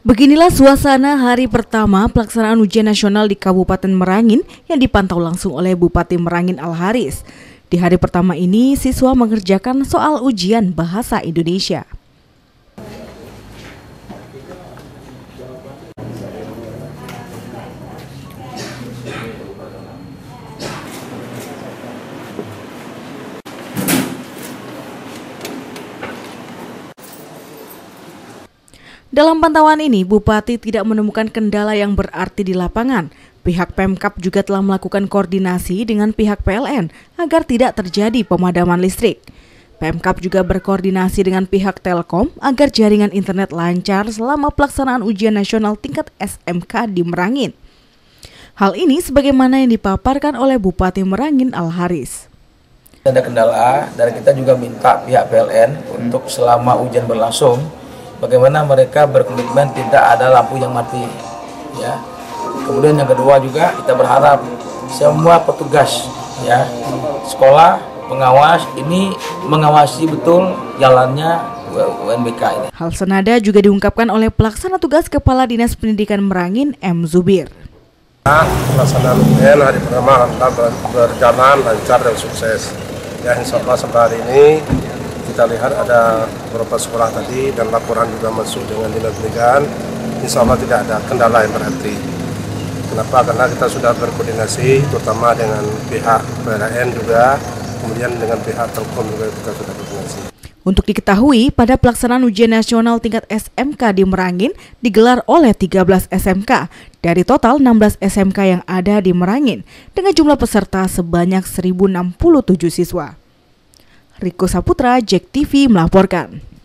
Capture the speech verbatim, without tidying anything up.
Beginilah suasana hari pertama pelaksanaan ujian nasional di Kabupaten Merangin yang dipantau langsung oleh Bupati Merangin Al-Haris. Di hari pertama ini, siswa mengerjakan soal ujian bahasa Indonesia. Dalam pantauan ini, Bupati tidak menemukan kendala yang berarti di lapangan. Pihak Pemkab juga telah melakukan koordinasi dengan pihak P L N agar tidak terjadi pemadaman listrik. Pemkab juga berkoordinasi dengan pihak Telkom agar jaringan internet lancar selama pelaksanaan ujian nasional tingkat S M K di Merangin. Hal ini sebagaimana yang dipaparkan oleh Bupati Merangin Al-Haris. Ada kendala dan kita juga minta pihak P L N untuk selama ujian berlangsung, bagaimana mereka berkomitmen tidak ada lampu yang mati, ya. Kemudian yang kedua juga kita berharap semua petugas, ya, sekolah, pengawas ini mengawasi betul jalannya U N B K ini. Hal senada juga diungkapkan oleh pelaksana tugas Kepala Dinas Pendidikan Merangin M. Zubir. Pelaksanaan U N hari pertama alhamdulillah berjalan lancar dan sukses. Ya, insya Allah sampai hari ini kita lihat ada beberapa sekolah tadi dan laporan juga masuk dengan dinas pendidikan. Insya Allah tidak ada kendala yang berarti. Kenapa? Karena kita sudah berkoordinasi terutama dengan pihak P L N juga, kemudian dengan pihak Telkom juga kita sudah berkoordinasi. Untuk diketahui, pada pelaksanaan ujian nasional tingkat S M K di Merangin digelar oleh tiga belas S M K dari total enam belas S M K yang ada di Merangin dengan jumlah peserta sebanyak seribu enam puluh tujuh siswa. Riko Saputra, Jack T V melaporkan.